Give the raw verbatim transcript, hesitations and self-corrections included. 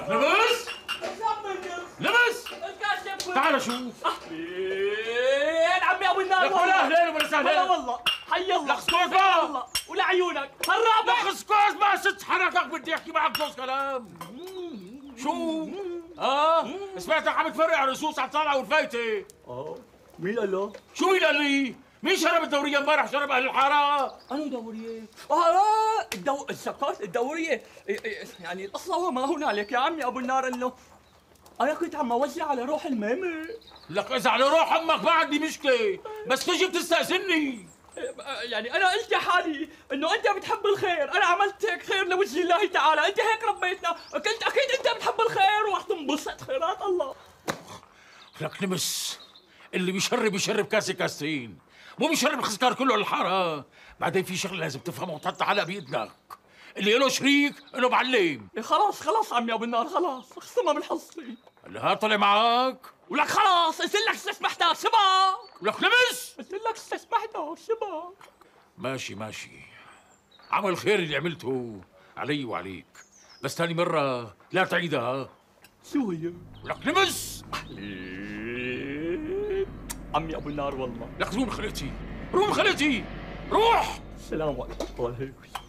لك لبس لبس تعال شوف. اهلين عمي ابو النار. لك ولا اهلين ولا سهلين. هلا والله حي الله. لك اسكت بقى والله ولا عيونك الرابع. لك اسكت ما ست حركك بدي احكي معك جوز كلام. شو؟ اه سمعتك عم تفرق على الرصوص على الطالعه والفايته. اه مين قال له؟ شو مين قال لي؟ مين شرب الدوريه امبارح؟ شرب اهل الحاره. أنا دورية؟ آه الدو الزكاة الدورية يعني القصة وما هنالك يا عمي أبو النار إنه أنا كنت عم أوزع على روح الميمة. لك إذا على روح أمك ما عندي مشكلة، بس تجي بتستأذني. يعني أنا قلت يا حالي إنه أنت بتحب الخير، أنا عملت هيك خير لوجه الله تعالى، أنت هيك ربيتنا، قلت أكيد أنت بتحب الخير ورح تنبسط خيرات الله. لك نمس اللي بيشرب بيشرب كاسة كاستين، مو بيشرب الخسكار كله على الحارة. بعدين في شغله لازم تفهمه وتحط على بإيدك، اللي له شريك له معلم. إيه خلاص خلاص عمي ابو النار خلاص خصمها من حصتي. هلا ها طلع معك ولك خلاص قلت لك استسمحتك شبك. ولك لبس قلت لك استسمحتك شبك. ماشي ماشي، عمل الخير اللي عملته علي وعليك، بس ثاني مرة لا تعيدها. شو هي؟ ولك لبس عمي ابو النار والله. لك روح خليتي روح خليتي روح. السلام عليكم.